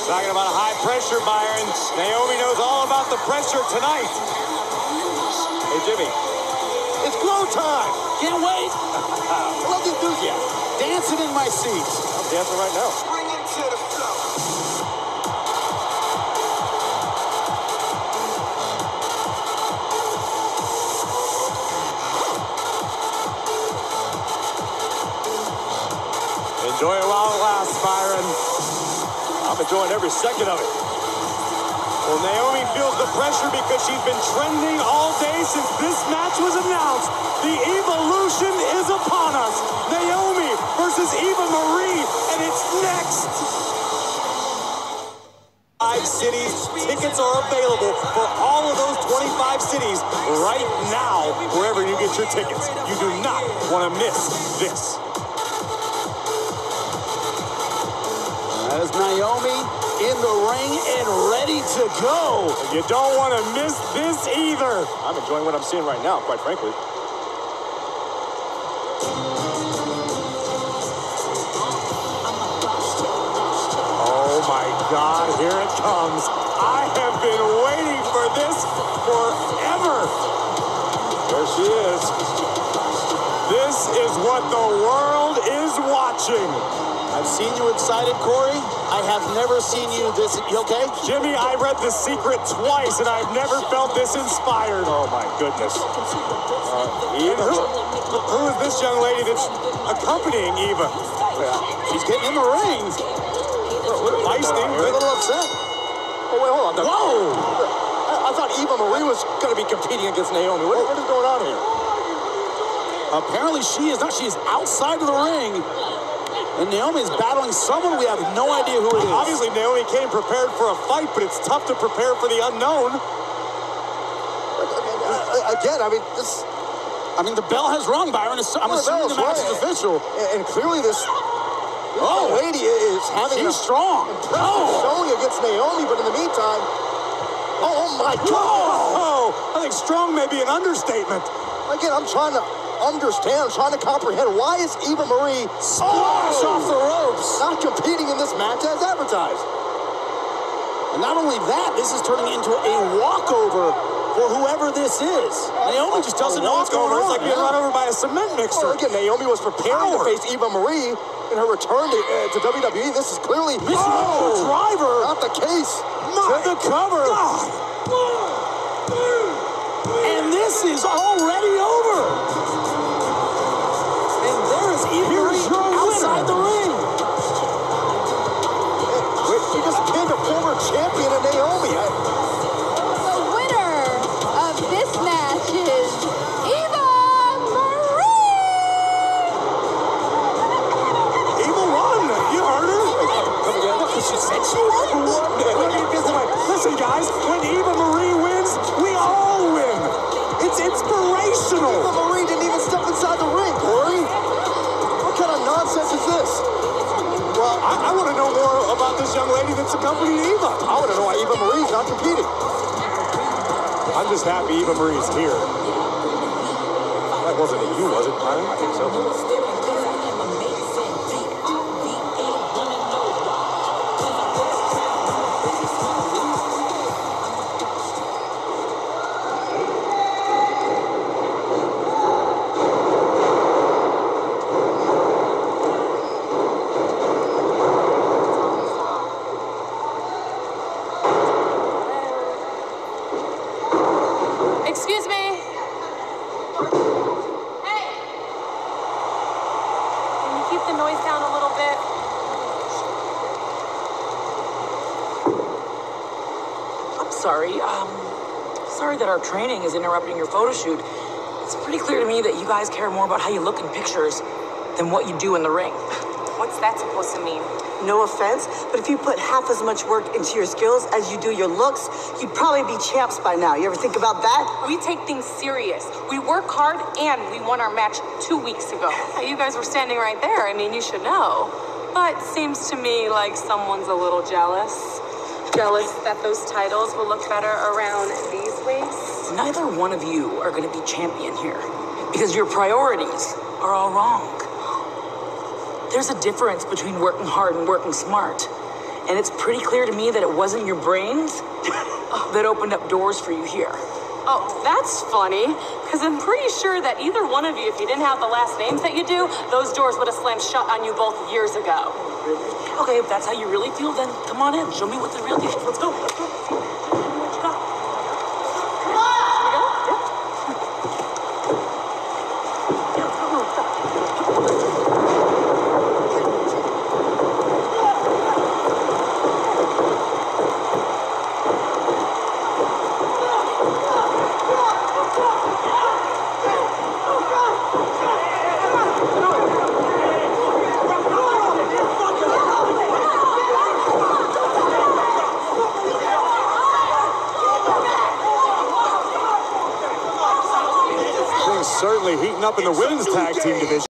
Talking about high pressure, Byron. Naomi knows all about the pressure tonight. Hey, Jimmy. It's glow time. Can't wait. I love the enthusiasm. Dancing in my seat. I'm dancing right now. Bring it to the floor. Enjoy it while it lasts, Byron. I'm enjoying every second of it. Well, Naomi feels the pressure because she's been trending all day since this match was announced. The evolution is upon us. Naomi versus Eva Marie, and it's next. 5 cities. Tickets are available for all of those 25 cities right now, wherever you get your tickets. You do not want to miss this. There's Naomi in the ring and ready to go. You don't want to miss this either. I'm enjoying what I'm seeing right now, quite frankly. Oh my God, here it comes. I have been waiting for this forever. There she is. This is what the world is watching. I've seen you excited, Corey. I have never seen you this. You okay? Jimmy, I read The Secret twice, and I've never felt this inspired. Oh, my goodness. Who is this young lady that's accompanying Eva? She's getting in the ring. Feisty, You're a little upset. Oh, wait, hold on. Whoa! I thought Eva Marie was going to be competing against Naomi. What is going on here? Apparently she is not. She is outside of the ring. And Naomi is battling someone. We have no idea who it is. Obviously, Naomi came prepared for a fight, but it's tough to prepare for the unknown. Again, I mean, the bell has rung, Byron. I'm assuming the match is official. And clearly this lady is having She's strong. showing against Naomi, but in the meantime, oh my God! Oh, I think strong may be an understatement. Again, I'm trying to understand, I'm trying to comprehend why is Eva Marie Splash off the ropes. not competing in this match as advertised? And not only that, this is turning into a walkover for whoever this is. Naomi just doesn't know what's going on. It's like being run over by a cement mixer. Well, again, Naomi was preparing to face Eva Marie in her return to WWE. This is clearly Driver. not the case. To the cover. And this is already over. And there is Eva Marie outside the ring. Wait, she just pinned a former champion in Naomi. The winner of this match is Eva Marie. Eva won. You heard her. She said she won. Listen, guys, when Eva Marie wins, we all win. It's inspirational. Eva Marie didn't even step inside the ring, Corey. What kind of nonsense is this? Well, I want to know more about this young lady that's accompanying Eva. I want to know why Eva Marie's not competing. I'm just happy Eva Marie's here. That wasn't you, was it, Brian? I think so. Excuse me. Hey. Can you keep the noise down a little bit? I'm sorry. Sorry that our training is interrupting your photo shoot. It's pretty clear to me that you guys care more about how you look in pictures than what you do in the ring. What's that supposed to mean? No offense, but if you put half as much work into your skills as you do your looks, you'd probably be champs by now. You ever think about that? We take things serious. We work hard, and we won our match 2 weeks ago. You guys were standing right there. I mean, you should know. But seems to me like someone's a little jealous. Jealous that those titles will look better around these waists. Neither one of you are going to be champion here because your priorities are all wrong. There's a difference between working hard and working smart. And it's pretty clear to me that it wasn't your brains that opened up doors for you here. Oh, that's funny, because I'm pretty sure that either one of you, if you didn't have the last names that you do, those doors would have slammed shut on you both years ago. Okay, if that's how you really feel, then come on in. Show me what the real deal is. Let's go. Let's go. See what you got. Come on! Here we go? Yeah. Things certainly heating up in the women's tag team division.